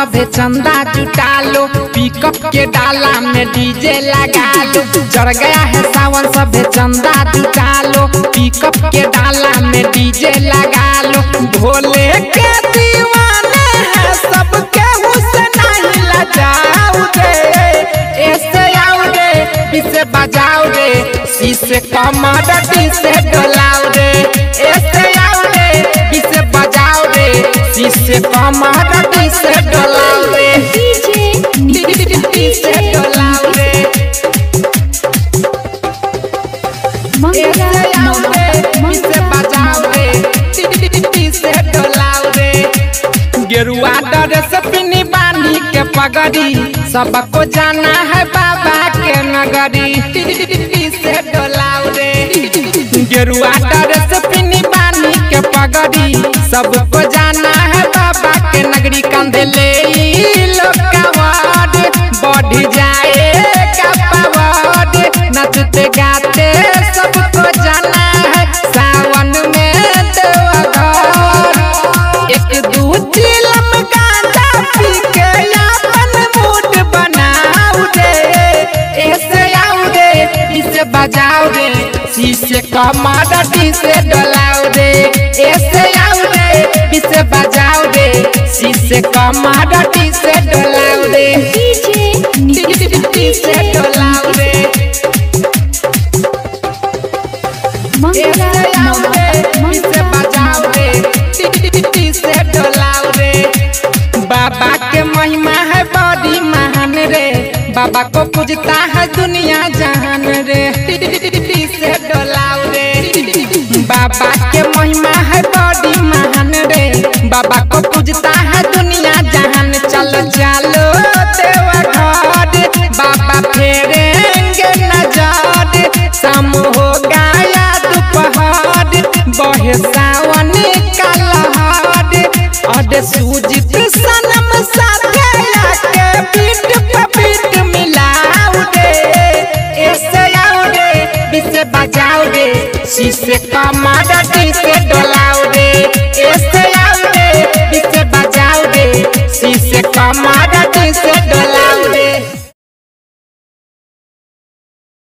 सभे चंदा जुटा लो, पिकअप के डाला में डीजे लगा लो। जड़ गया है सावन सभे चंदा जुटा लो, पिकअप के डाला में डीजे लगा लो। भोले के दीवाने हैं सबके हुस्न नहीं लजाओ रे, ऐसे आओ रे इसे बजाओ रे, शीशे कमर से डोलाओ रे, ऐसे आओ रे इसे बजाओ रे, शीशे कमर से डोलाओ रे, से डोलाओ रे, ऐसे आओ रे इसे बजाओ रे, से डोलाओ रे। गेरुआ ड्रेस पिनी बानी के पगड़ी, सबको जाना है बाबा के नगरी, से डोलाओ रे। गेरुआ ड्रेस पिनी बानी के पगड़ी, सबको जाना है बाबा के नगरी। कंधे ले लो कावड़, बढ़ जाए का पावड़, नचते गाते सबको जाना है सावन में देवघर। एक दू चिलम गांजा पी के अपन मूड बनाओ रे, ऐसे आओ रे इसे बजाओ रे, शीशे कमर से डोलाओ रे, ऐसे आओ रे इसे बजाओ रे, शीशे कमर से डोलाओ रे, से डोलाओ रे, ऐसे आओ रे इसे बजाओ रे, से डोलाओ रे। बाबा के महिमा है बड़ी महान रे, बाबा को पूजता है दुनिया जहान रे, से डोलाओ रे। बाबा के महिमा है बड़ी महान रे, बाबा को पूजता है दुनिया जहान। चलो चलो देवघर, बाबा फेरेंगे नजर, शाम हो गया दोपहर, बहे सावन का लहर, अरे सूजित सनम साथे आके पीठ पे पीठ मिलाओ रे, ऐसे आओ रे इसे बजाओ रे, शीशे कम